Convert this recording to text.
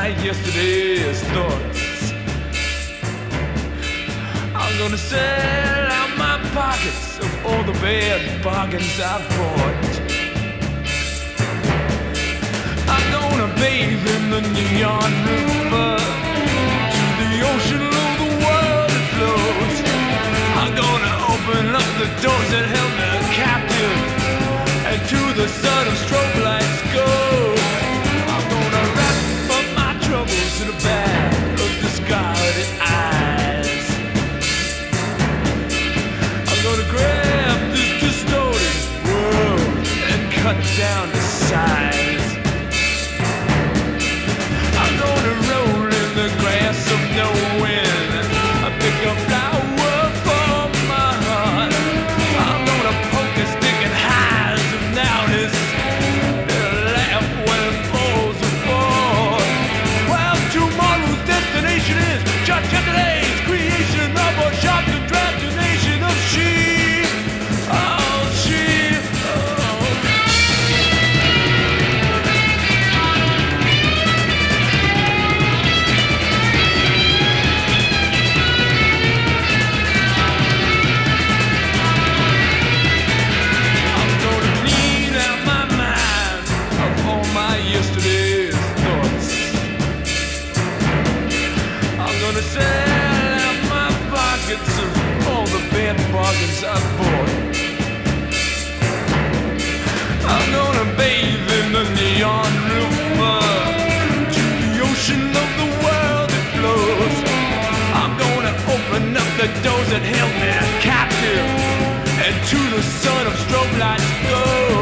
my yesterday's thoughts. I'm gonna sell out my pockets of all the bad bargains I've bought. I'm gonna bathe in the neon river, to the ocean of the world it flows. I'm gonna open up the doors that held me captive, and to the sun of strobe lights go. I'm gonna wrap up my troubles in a bag of discarded eyes. I'm gonna grab this distorted world and cut it down to size. I'm gonna roll in the grass of knowing. I pick a flower for my heart. I'm gonna poke a stick at highs of nowness and laugh when it falls apart. Well, tomorrow's destination is just yesterday's creation of a sharp contraptionation of she. Oh, she. Oh. I'm gonna clean out my mind of all my yesterday's thoughts. I'm gonna sell out my pockets of all the bad bargains I bought. I'm gonna bathe in the neon river, to the ocean of the world it flows. I'm gonna open up the doors that held me captive, and to the sun of strobe lights go.